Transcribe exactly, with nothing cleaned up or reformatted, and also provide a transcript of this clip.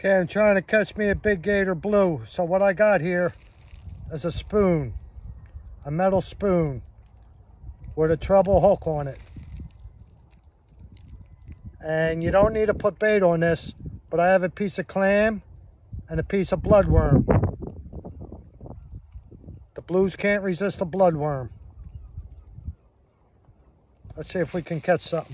Okay, I'm trying to catch me a big gator blue. So what I got here is a spoon, a metal spoon with a treble hook on it. And you don't need to put bait on this, but I have a piece of clam and a piece of bloodworm. The blues can't resist a bloodworm. Let's see if we can catch something.